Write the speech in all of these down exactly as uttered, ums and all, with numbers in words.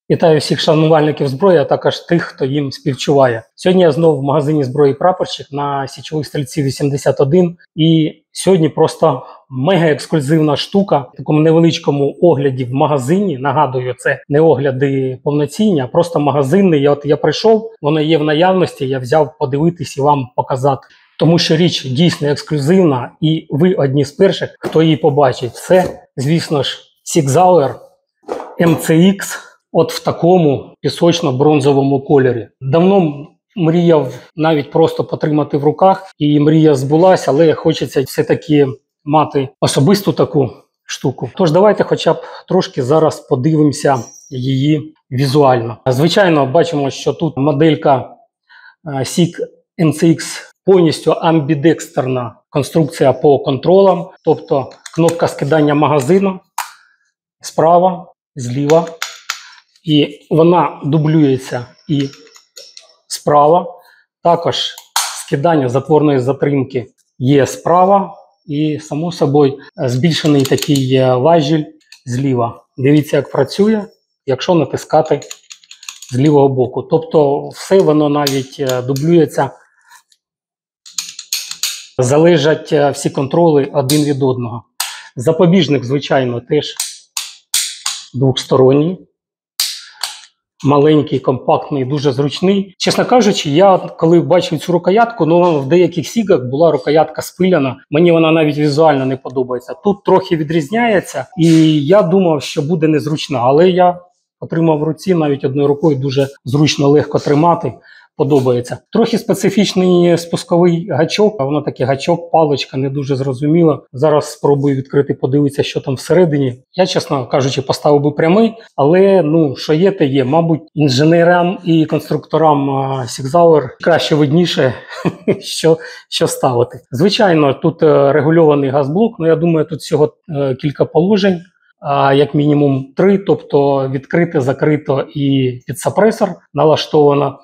Вітаю всіх шанувальників зброї, а також тих, хто їм співчуває. Сьогодні я знову в магазині зброї «Прапорщик» на Січових Стрільців вісімдесят один. І сьогодні просто мега-ексклюзивна штука в такому невеличкому огляді в магазині. Нагадую, це не огляди повноцінні, а просто магазинний. І от я прийшов, воно є в наявності, я взяв подивитись і вам показати. Тому що річ дійсно ексклюзивна і ви одні з перших, хто її побачить. Це, звісно ж, Sig Sauer ем це ікс. От в такому пісочно-бронзовому кольорі. Давно мріяв навіть просто потримати в руках, і мрія збулася, але хочеться все-таки мати особисту таку штуку. Тож давайте хоча б трошки зараз подивимося її візуально. Звичайно, бачимо, що тут моделька Sig ем це ікс повністю амбідекстерна конструкція по контролам, тобто кнопка скидання магазину справа, зліва. І вона дублюється і справа. Також скидання затворної затримки є справа. І, само собою, збільшений такий важіль зліва. Дивіться, як працює, якщо натискати з лівого боку. Тобто все воно навіть дублюється. Залежать всі контроли один від одного. Запобіжник, звичайно, теж двосторонній. Маленький, компактний, дуже зручний. Чесно кажучи, я коли бачив цю рукоятку, ну в деяких сігах була рукоятка спиляна. Мені вона навіть візуально не подобається. Тут трохи відрізняється, і я думав, що буде незручна. Але я отримав в руці навіть одною рукою, дуже зручно, легко тримати. Подобається. Трохи специфічний спусковий гачок. Воно такий гачок, паличка, не дуже зрозуміло. Зараз спробую відкрити, подивитися, що там всередині. Я, чесно кажучи, поставив би прямий, але, ну, що є, те є. Мабуть, інженерам і конструкторам Sig Sauer краще видніше, що, що ставити. Звичайно, тут регульований газблок, але я думаю, тут всього кілька положень. А як мінімум три, тобто відкрите, закрито і під сапресор налаштовано.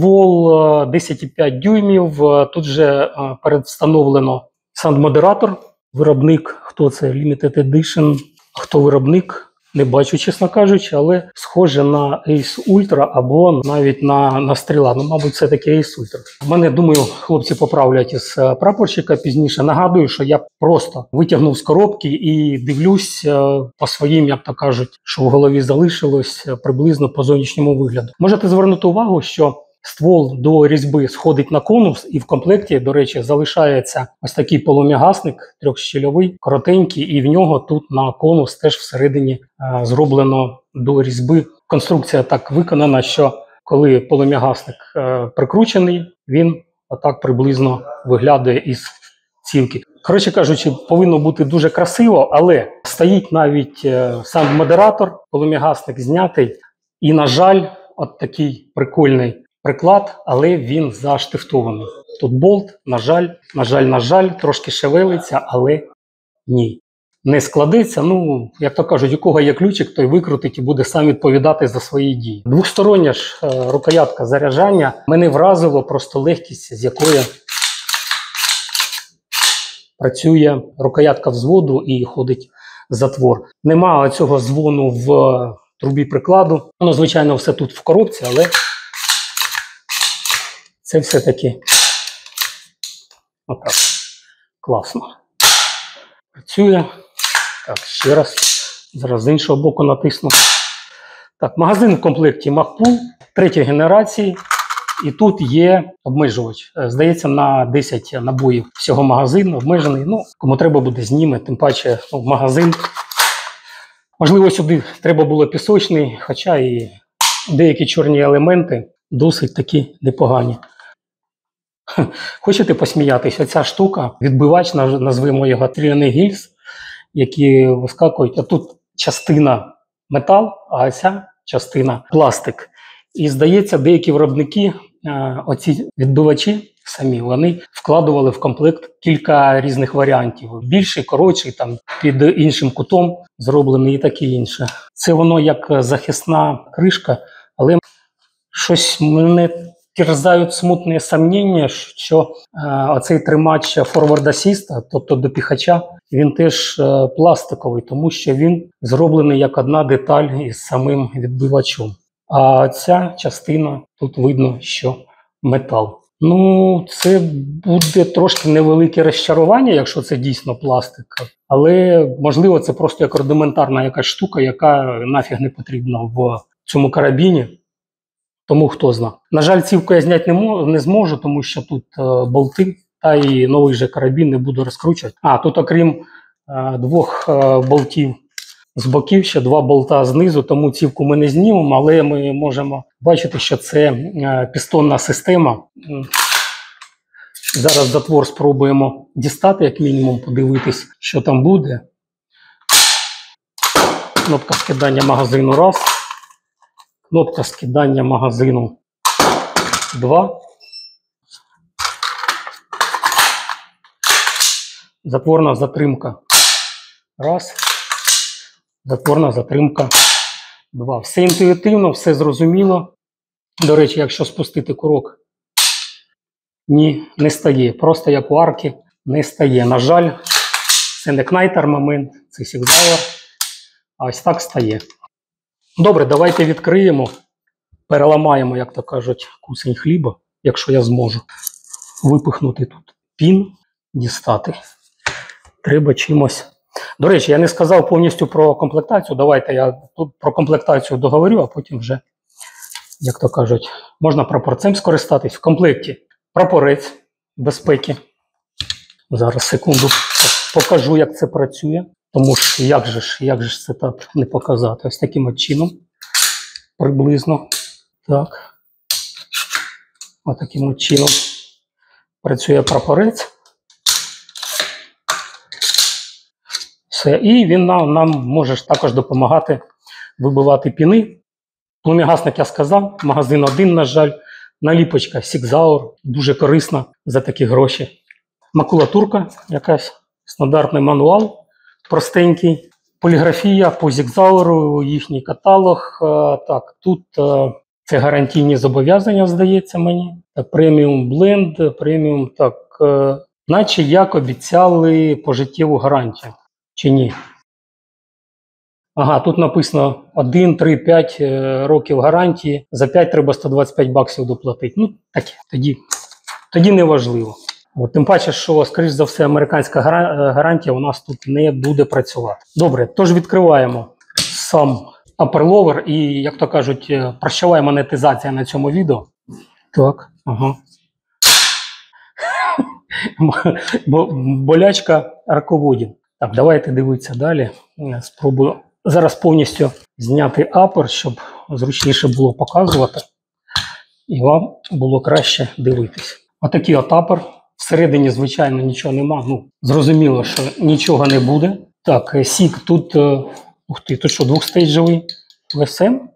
Ствол десять і п'ять дюймів, тут же передвстановлено саунд-модератор. Виробник, хто це? Limited Edition. Хто виробник? Не бачу, чесно кажучи, але схоже на Ace Ultra або навіть на, на стріла. Ну, мабуть, все таки Ace Ultra. Мене, думаю, хлопці поправлять із прапорщика пізніше. Нагадую, що я просто витягнув з коробки і дивлюсь по своїм, як то кажуть, що в голові залишилось приблизно по зовнішньому вигляду. Можете звернути увагу, що ствол до різьби сходить на конус, і в комплекті, до речі, залишається ось такий полум'ягасник трьохщільовий, коротенький, і в нього тут на конус теж всередині е, зроблено до різьби. Конструкція так виконана, що коли полум'ягасник е, прикручений, він отак приблизно виглядає із цівки. Коротше кажучи, повинно бути дуже красиво, але стоїть навіть е, сам модератор, полум'ягасник знятий, і, на жаль, от такий прикольний приклад, але він заштифтований. Тут болт, на жаль, на жаль, на жаль, трошки шевелиться, але ні. Не складеться, ну, як то кажуть, у кого є ключик, той викрутить і буде сам відповідати за свої дії. Двостороння ж е, рукоятка заряджання мене вразило просто легкість, з якою працює рукоятка взводу і ходить затвор. Нема цього дзвону в трубі прикладу. Воно, звичайно, все тут в коробці, але це все-таки отак. Класно. Працює. Так, ще раз. Зараз з іншого боку натисну. Так, магазин в комплекті Magpul третьої генерації. І тут є обмежувач. Здається, на десять набоїв всього магазин обмежений. Ну, кому треба буде, зніме, тим паче ну, магазин. Можливо, сюди треба було пісочний, хоча і деякі чорні елементи досить такі непогані. Хочете посміятися? Оця штука, відбивач, назвемо його тріляний гільз, які вискакують. А тут частина метал, а ця частина пластик. І, здається, деякі виробники, оці відбивачі самі, вони вкладували в комплект кілька різних варіантів. Більший, коротший, там, під іншим кутом зроблений і таке інше. Це воно як захисна кришка, але щось мене терзають смутні сумніви, що е, оцей тримач Forward Assist, тобто до піхача, він теж е, пластиковий, тому що він зроблений як одна деталь із самим відбивачом. А ця частина, тут видно, що метал. Ну, це буде трошки невелике розчарування, якщо це дійсно пластика. Але, можливо, це просто як рудиментарна якась штука, яка нафіг не потрібна в цьому карабіні. Тому хто зна. На жаль, цівку я зняти не, не зможу, тому що тут е, болти, та і новий же карабін не буду розкручувати. А, тут окрім е, двох е, болтів з боків, ще два болта знизу, тому цівку ми не знімемо, але ми можемо бачити, що це е, пістонна система. Зараз затвор спробуємо дістати, як мінімум, подивитись, що там буде. Кнопка скидання магазину раз. Кнопка скидання магазину два. Затворна затримка раз. Затворна затримка два. Все інтуїтивно, все зрозуміло. До речі, якщо спустити курок, ні, не стає. Просто як у арки не стає. На жаль, це не кнайтер момент, це сігзауер. А ось так стає. Добре, давайте відкриємо. Переламаємо, як то кажуть, кусень хліба, якщо я зможу. Випихнути тут пін, дістати. Треба чимось. До речі, я не сказав повністю про комплектацію. Давайте я тут про комплектацію договорю, а потім вже, як то кажуть, можна прапорцем скористатись. В комплекті прапорець безпеки. Зараз, секунду, покажу, як це працює. Тому що як же ж, як же ж це так не показати? Ось таким от чином. Приблизно. Так. Ось таким от чином працює прапорець. Все. І він нам, нам може також допомагати вибивати піни. Пломігасник я сказав, магазин один, на жаль. Наліпочка Sigzauer, дуже корисна за такі гроші. Макулатурка якась, стандартний мануал, простенький. Поліграфія по Sigzauer, їхній каталог. Так, тут це гарантійні зобов'язання, здається мені. Так, преміум бленд, преміум, так, наче як обіцяли пожиттєву гарантію. Чи ні? Ага, тут написано один, три, п'ять років гарантії. За п'ять треба сто двадцять п'ять баксів доплатити. Ну, таке, тоді, тоді не важливо. От, тим паче, що, скоріш за все, американська гарантія у нас тут не буде працювати. Добре, тож відкриваємо сам аперловер і, як то кажуть, прощавай монетизація на цьому відео. Так, ага. Болячка арководів. Так, давайте дивитися далі. Спробую зараз повністю зняти апер, щоб зручніше було показувати. І вам було краще дивитись. Отакий от апер. Всередині, звичайно, нічого нема. Ну, зрозуміло, що нічого не буде. Так, сік тут, ух ти, тут що, двохстейджовий в ес ем.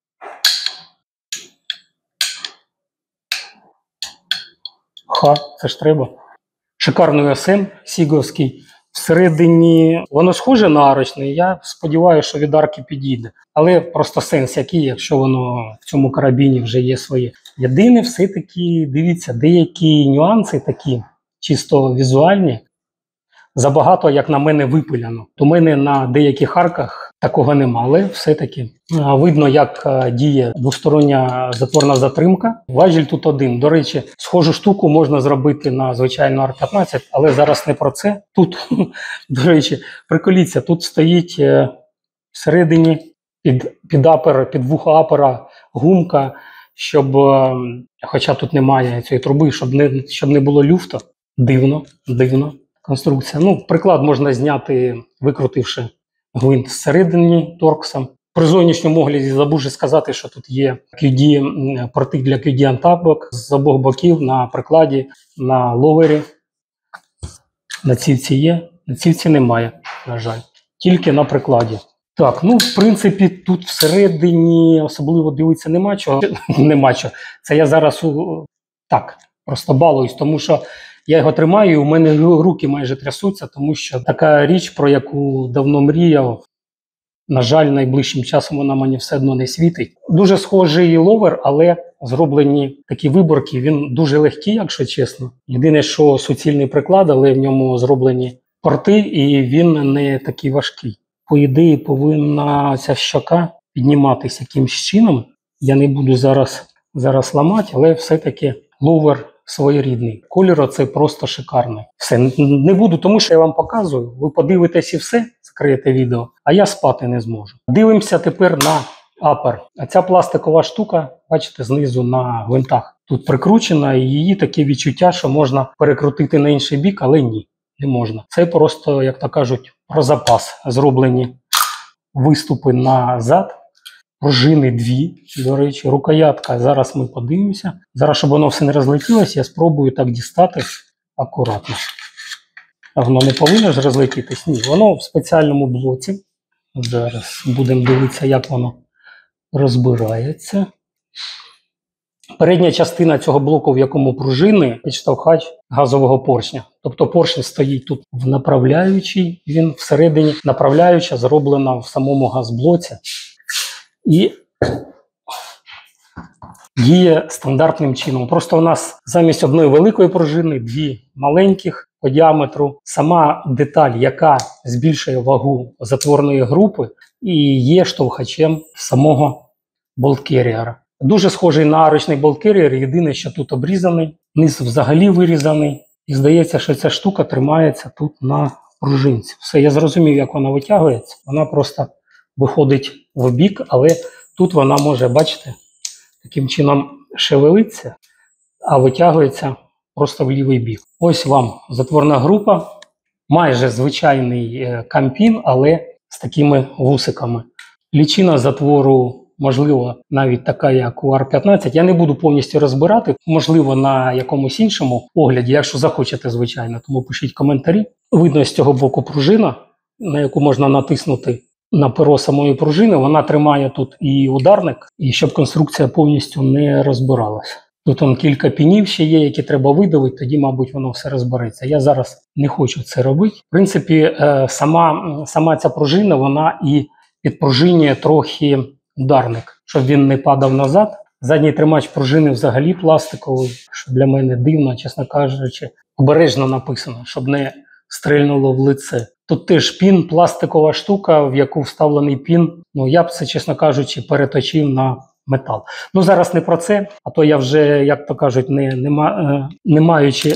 Ха, це ж треба. Шикарний ес ем, сіговський. Всередині воно схоже на арочний, я сподіваюся, що від арки підійде. Але просто сенс який, якщо воно в цьому карабіні вже є своє. Єдине, все-таки, дивіться, деякі нюанси такі, чисто візуальні, забагато, як на мене, випиляно. У мене на деяких арках такого нема, але все-таки видно, як діє двостороння затворна затримка. Важіль тут один. До речі, схожу штуку можна зробити на звичайну ар п'ятнадцять, але зараз не про це. Тут, до речі, приколіться, тут стоїть всередині під, під апер, під вухо апера гумка, щоб, хоча тут немає цієї труби, щоб не, щоб не було люфту. Дивно, дивно конструкція. Ну, приклад можна зняти, викрутивши гвинт зсередині торксом. При зовнішньому огляді забув сказати, що тут є кью ді, порти для кью ді антабок з обох боків на прикладі, на ловері. На цівці є, на цівці немає, на жаль. Тільки на прикладі. Так, ну, в принципі, тут всередині особливо дивитися нема чого. Нема чого. Це я зараз у... так, просто балуюсь, тому що я його тримаю, і у мене руки майже трясуться, тому що така річ, про яку давно мріяв, на жаль, найближчим часом вона мені все одно не світить. Дуже схожий ловер, але зроблені такі виборки, він дуже легкий, якщо чесно. Єдине, що суцільний приклад, але в ньому зроблені порти, і він не такий важкий. По ідеї, повинна ця щока підніматися якимось чином. Я не буду зараз, зараз ламати, але все-таки ловер своєрідний. Колір оцей просто шикарний. Все, не буду, тому що я вам показую. Ви подивитесь і все, закриєте відео, а я спати не зможу. Дивимося тепер на апер. А ця пластикова штука, бачите, знизу на гвинтах. Тут прикручена, і її таке відчуття, що можна перекрутити на інший бік, але ні, не можна. Це просто, як то кажуть, про запас. Зроблені виступи назад. Пружини дві, до речі, рукоятка. Зараз ми подивимося. Зараз, щоб воно все не розлетілося, я спробую так дістати акуратно. А воно не повинно ж розлетітись? Ні, воно в спеціальному блоці. Зараз будемо дивитися, як воно розбирається. Передня частина цього блоку, в якому пружини, підштовхач газового поршня. Тобто поршень стоїть тут в направляючій, він всередині направляюча зроблена в самому газблоці. І діє стандартним чином. Просто у нас замість одної великої пружини дві маленьких по діаметру. Сама деталь, яка збільшує вагу затворної групи, і є штовхачем самого болткеріера. Дуже схожий на ручний болткеріер, єдине, що тут обрізаний, низ взагалі вирізаний. І здається, що ця штука тримається тут на пружинці. Все, я зрозумів, як вона витягується. Вона просто виходить в бік, але тут вона може, бачите, таким чином шевелиться, а витягується просто в лівий бік. Ось вам затворна група, майже звичайний кампін, але з такими вусиками. Лічина затвору, можливо, навіть така, як у ар п'ятнадцять. Я не буду повністю розбирати, можливо, на якомусь іншому огляді, якщо захочете, звичайно, тому пишіть коментарі. Видно з цього боку пружина, на яку можна натиснути на перо самої пружини, вона тримає тут і ударник, і щоб конструкція повністю не розбиралася. Тут он кілька пінів ще є, які треба видавити, тоді, мабуть, воно все розбереться. Я зараз не хочу це робити. В принципі, сама, сама ця пружина, вона і підпружинює трохи ударник, щоб він не падав назад. Задній тримач пружини взагалі пластиковий, що для мене дивно, чесно кажучи. Обережно написано, щоб не стрельнуло в лице. Тут теж пін, пластикова штука, в яку вставлений пін. Ну, я б це, чесно кажучи, переточив на метал. Ну, зараз не про це, а то я вже, як то кажуть, не, не, не маючи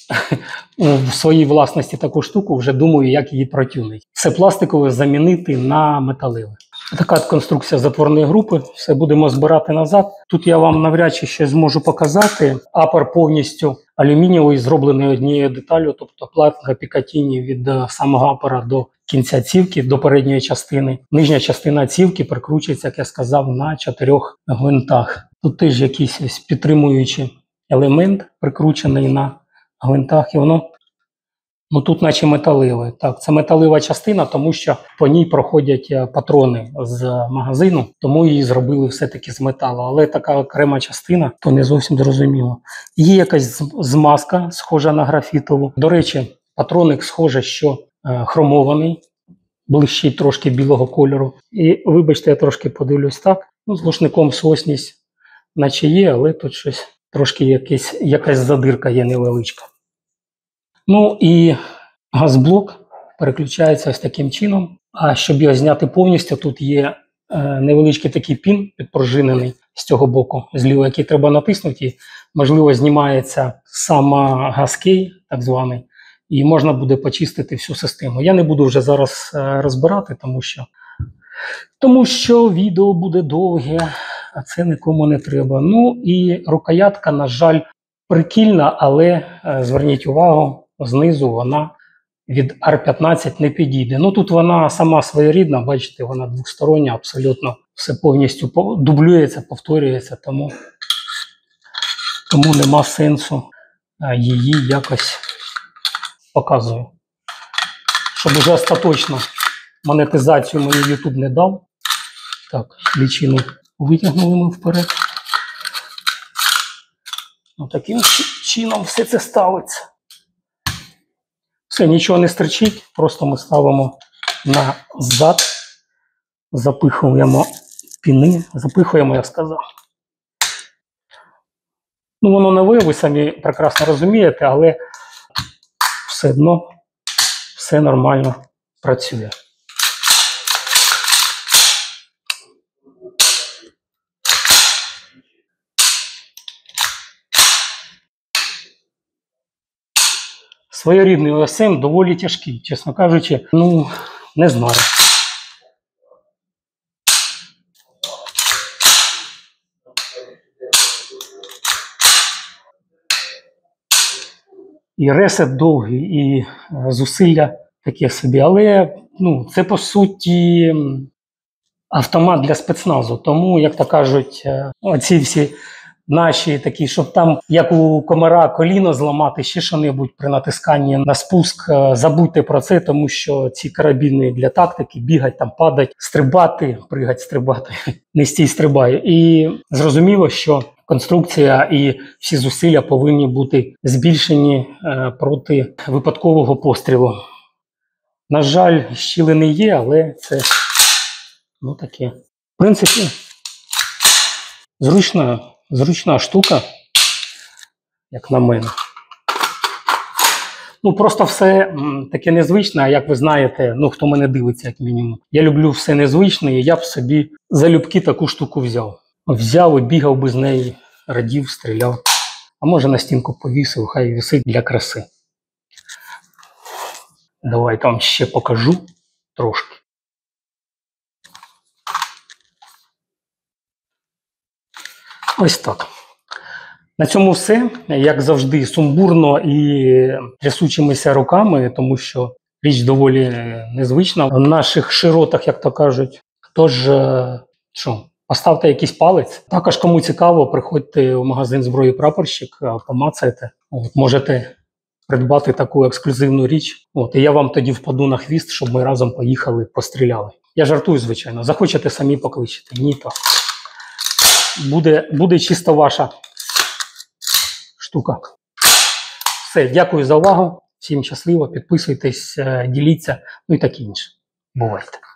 в своїй власності таку штуку, вже думаю, як її протюнити. Все пластикове замінити на металеве. Така конструкція затворної групи. Все будемо збирати назад. Тут я вам навряд чи ще зможу показати. Апер повністю алюмінієвий, зроблений однією деталлю, тобто платка Пікатіні від самого апера до кінця цівки, до передньої частини. Нижня частина цівки прикручується, як я сказав, на чотирьох гвинтах. Тут теж якийсь ось підтримуючий елемент прикручений на гвинтах, і воно, ну тут наче металеве. Так, це металева частина, тому що по ній проходять патрони з магазину, тому її зробили все-таки з металу. Але така окрема частина, то не зовсім зрозуміло. Є якась змазка, схожа на графітову. До речі, патроник схоже, що е, хромований, блищить трошки білого кольору. І вибачте, я трошки подивлюсь так. Ну, з глушником сосність наче є, але тут щось трошки якась, якась задирка є невеличка. Ну і газблок переключається ось таким чином. А щоб його зняти повністю, тут є е, невеличкий такий пін підпружинений з цього боку, зліва, який треба натиснути. І, можливо, знімається сама газкей, так званий, і можна буде почистити всю систему. Я не буду вже зараз е, розбирати, тому що, тому що відео буде довге, а це нікому не треба. Ну і рукоятка, на жаль, прикільна, але е, зверніть увагу, знизу вона від ар п'ятнадцять не підійде. Ну тут вона сама своєрідна, бачите, вона двостороння, абсолютно все повністю дублюється, повторюється, тому, тому нема сенсу її якось показую. Щоб уже остаточно монетизацію мені YouTube не дав. Так, лічину витягнули ми вперед. Ну, таким чином все це ставиться. Все, нічого не стерчить, просто ми ставимо назад, запихуємо піни, запихуємо, я сказав. Ну, воно нове, ви самі прекрасно розумієте, але все одно все нормально працює. Своєрідний О С М доволі тяжкий, чесно кажучи, ну, не знаю. І ресет довгий, і зусилля таке собі. Але ну, це, по суті, автомат для спецназу. Тому, як то кажуть, оці всі наші такі, щоб там, як у комара, коліно зламати, ще що-небудь при натисканні на спуск, забудьте про це, тому що ці карабіни для тактики, бігать, там, падать, стрибати, пригать, стрибати, не стій, стрибає. І зрозуміло, що конструкція і всі зусилля повинні бути збільшені е, проти випадкового пострілу. На жаль, щілини є, але це ну таке. В принципі, зручна, зручна штука, як на мене. Ну, просто все м, таке незвичне, а як ви знаєте, ну, хто мене дивиться, як мінімум. Я люблю все незвичне, і я б собі залюбки таку штуку взяв. Взяв і бігав би з неї, радів, стріляв. А може на стінку повісив, хай висить для краси. Давайте вам ще покажу трошки. Ось так. На цьому все. Як завжди, сумбурно і трясучимися руками, тому що річ доволі незвична. В наших широтах, як то кажуть. Тож, що, поставте якийсь палець. Також, кому цікаво, приходьте в магазин зброї «Прапорщик», помацайте. От, можете придбати таку ексклюзивну річ. От, і я вам тоді впаду на хвіст, щоб ми разом поїхали, постріляли. Я жартую, звичайно. Захочете, самі покличете. Ні, то буде, буде чисто ваша штука. Все, дякую за увагу. Всім щасливо, підписуйтесь, діліться, ну і таке інше. Бувайте.